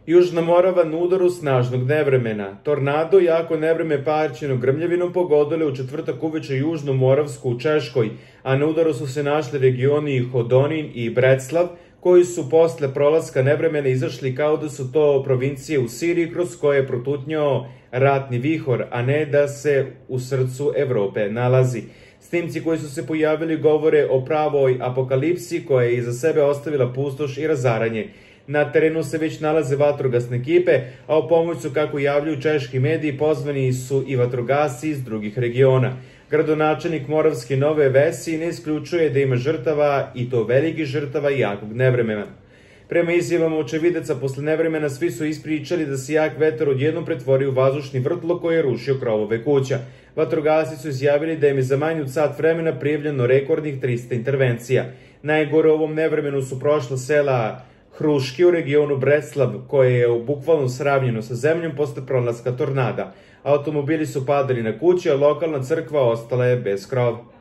Južna Morava na udaru snažnog nevremena. Tornado i jako nevreme parćeno grmljavinom pogodile u četvrtak uveče Južnu Moravsku u Češkoj, a na udaru su se našli regioni Hodonin i Breclav, koji su posle prolaska nevremena izašli kao da su to provincije u Siriji kroz koje je protutnjao ratni vihor, a ne da se u srcu Evrope nalazi. Snimci koji su se pojavili govore o pravoj apokalipsi koja je iza sebe ostavila pustoš i razaranje. Na terenu se već nalaze vatrogasne ekipe, a o pomoć su, kako javljaju češki mediji, pozvani su i vatrogasci iz drugih regiona. Gradonačelnik Moravske Nove Vesi ne isključuje da ima žrtava, i to velikih žrtava i jakog nevremena. Prema izjavama očevidaca, posle nevremena svi su ispričali da se jak vetar odjednom pretvorio u vazdušni vrtlog koji je rušio krovove kuća. Vatrogasci su izjavili da im je za manje od sat vremena prijavljeno rekordnih 300 intervencija. Najgore u ovom nevremenu su prošla sela Hruški u regionu Breclav, koje je bukvalno sravnjeno sa zemljom posle prolaska tornada. Automobili su padali na kuće, a lokalna crkva ostala je bez krova.